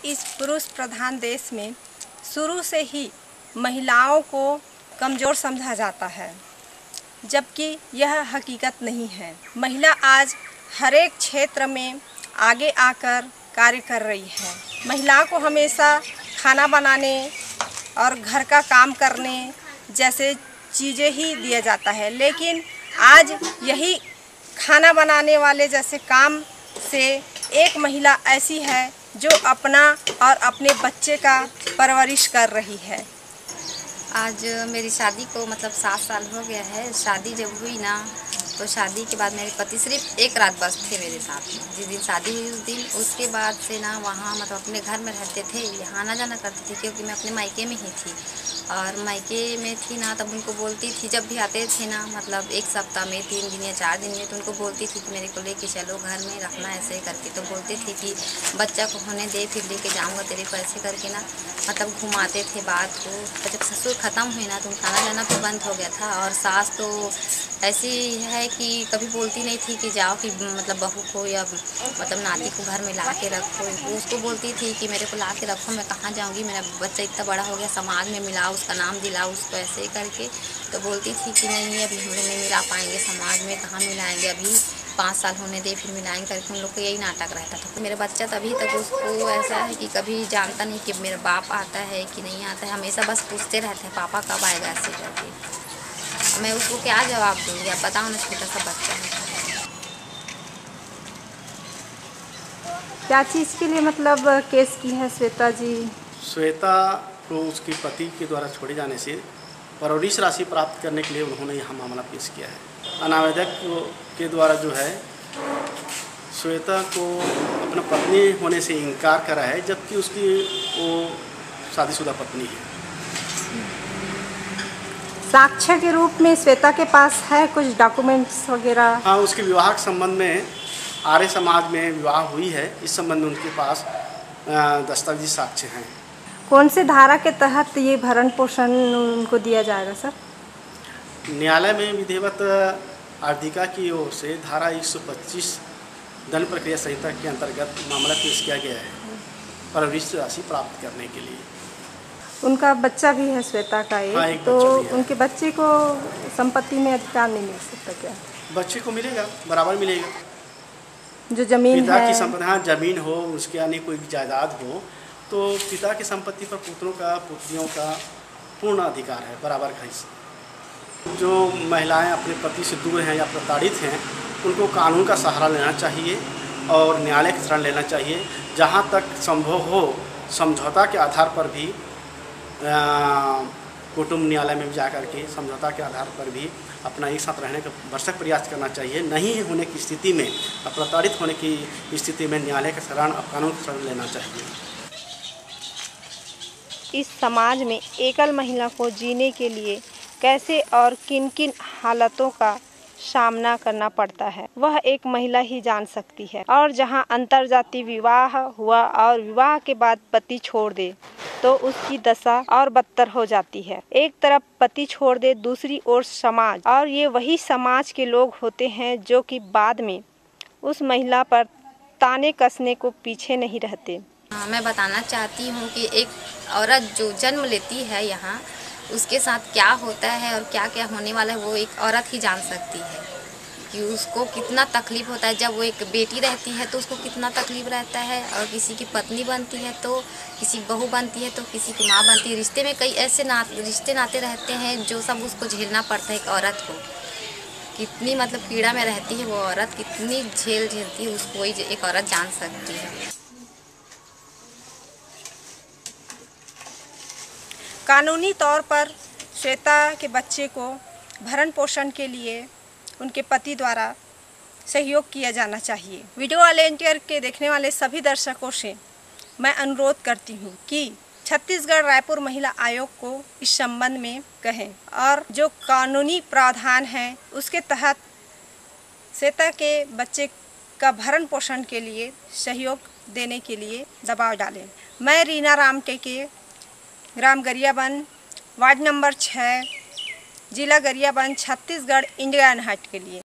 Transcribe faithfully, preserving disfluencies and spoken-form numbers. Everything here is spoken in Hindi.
इस पुरुष प्रधान देश में शुरू से ही महिलाओं को कमज़ोर समझा जाता है, जबकि यह हकीकत नहीं है। महिला आज हर एक क्षेत्र में आगे आकर कार्य कर रही है। महिला को हमेशा खाना बनाने और घर का काम करने जैसे चीज़ें ही दिया जाता है, लेकिन आज यही खाना बनाने वाले जैसे काम से एक महिला ऐसी है जो अपना और अपने बच्चे का परवरिश कर रही है। आज मेरी शादी को मतलब सात साल हो गया है। शादी जब हुई ना तो शादी के बाद मेरे पति सिर्फ एक रात बस थे मेरे साथ में। जिस दिन शादी हुई उस दिन उसके बाद से ना वहाँ मतलब अपने घर में रहते थे, यहाँ आना जाना करते थे, क्योंकि मैं अपने मायके में ही थी और मायके में थी ना तब उनको बोलती थी, जब भी आते थे ना मतलब एक सप्ताह में तीन दिन या चार दिन में, तो उनको बोलती थी कि मेरे को लेके चलो घर में रखना ऐसे करके। तो बोलते थे कि बच्चा को होने दे फिर लेके जाऊँगा तेरे को, ऐसे करके ना मतलब घुमाते थे बात को। तो जब ससुर ख़त्म हुई ना तो उनका आना जाना भी बंद हो गया था। और सास तो ऐसी है कि कभी बोलती नहीं थी कि जाओ कि मतलब बहू को या मतलब नाती को घर में ला के रखो। उसको बोलती थी कि मेरे को ला के रखो, मैं कहाँ जाऊँगी, मेरा बच्चा इतना बड़ा हो गया, समाज में मिलाओ, उसका नाम दिलाओ उसको, ऐसे करके। तो बोलती थी कि नहीं अभी हम लोग नहीं मिला पाएंगे, समाज में कहाँ मिलाएंगे, अभी पाँच साल होने दे फिर मिलाएंगे करके उन लोग को यही नाटक रहता था। तो मेरा बच्चा तभी तक उसको ऐसा है कि कभी जानता नहीं कि मेरा बाप आता है कि नहीं आता है, हमेशा बस पूछते रहते हैं पापा कब आएगा, ऐसे करके। मैं उसको क्या जवाब दूँगी, आप बताओ ना, छोटा सा बच्चा है। क्या चीज़ के लिए मतलब केस की है श्वेता जी? श्वेता को उसके पति के द्वारा छोड़े जाने से परवरिश राशि प्राप्त करने के लिए उन्होंने यह मामला पेश किया है। अनावेदक के द्वारा जो है श्वेता को अपना पत्नी होने से इनकार करा है, जबकि उसकी वो शादीशुदा पत्नी है। साक्ष्य के रूप में श्वेता के पास है कुछ डॉक्यूमेंट्स वगैरह? हाँ, उसके विवाह के संबंध में आर्य समाज में विवाह हुई है, इस संबंध में उनके पास दस्तावेजी साक्ष्य हैं। कौन से धारा के तहत ये भरण पोषण उनको दिया जाएगा सर? न्यायालय में विधिवत आर्थिका की ओर से धारा एक सौ पच्चीस दंड प्रक्रिया संहिता के अंतर्गत मामला पेश किया गया है परवरिश राशि प्राप्त करने के लिए। उनका बच्चा भी है श्वेता का एक, हाँ, एक तो बच्चा उनके बच्चे को संपत्ति में अधिकार नहीं मिल सकता क्या? बच्चे को मिलेगा, बराबर मिलेगा। जो जमीन पिता है, की संपत्ति, हाँ जमीन हो, उसके यानी कोई जायदाद हो, तो पिता की संपत्ति पर पुत्रों का पुत्रियों का पूर्ण अधिकार है, बराबर का हिस्सा। जो महिलाएं अपने पति से दूर हैं या प्रताड़ित हैं, उनको कानून का सहारा लेना चाहिए और न्यायालय की शरण लेना चाहिए। जहाँ तक संभव हो समझौता के आधार पर भी कुटुंब न्यायालय में जा कर के समझौता के आधार पर भी अपना एक साथ रहने का भरसक प्रयास करना चाहिए। नहीं होने की स्थिति में, प्रताड़ित होने की स्थिति में न्यायालय का शरण, कानून का शरण लेना चाहिए। इस समाज में एकल महिला को जीने के लिए कैसे और किन किन हालातों का सामना करना पड़ता है, वह एक महिला ही जान सकती है। और जहां अंतरजातीय विवाह हुआ और विवाह के बाद पति छोड़ दे तो उसकी दशा और बदतर हो जाती है। एक तरफ पति छोड़ दे, दूसरी ओर समाज, और ये वही समाज के लोग होते हैं जो कि बाद में उस महिला पर ताने कसने को पीछे नहीं रहते। हाँ, मैं बताना चाहती हूँ कि एक औरत जो जन्म लेती है यहाँ, उसके साथ क्या होता है और क्या क्या होने वाला है वो एक औरत ही जान सकती है कि उसको कितना तकलीफ़ होता है। जब वो एक बेटी रहती है तो उसको कितना तकलीफ़ रहता है, और किसी की पत्नी बनती है तो किसी की बहू बनती है तो किसी की माँ बनती है। रिश्ते में कई ऐसे ना रिश्ते नाते रहते हैं जो सब उसको झेलना पड़ता है। एक औरत को कितनी मतलब पीड़ा में रहती है वो औरत, कितनी झेल झेलती है, उसको वही एक औरत जान सकती है। कानूनी तौर पर श्वेता के बच्चे को भरण पोषण के लिए उनके पति द्वारा सहयोग किया जाना चाहिए। वीडियो वॉलेंटियर के देखने वाले सभी दर्शकों से मैं अनुरोध करती हूँ कि छत्तीसगढ़ रायपुर महिला आयोग को इस संबंध में कहें और जो कानूनी प्रावधान है उसके तहत श्वेता के बच्चे का भरण पोषण के लिए सहयोग देने के लिए दबाव डालें। मैं रीना रामटेके, ग्राम गरियाबंद, वार्ड नंबर छः, जिला गरियाबंद, छत्तीसगढ़, इंडिया अनहर्ड के लिए।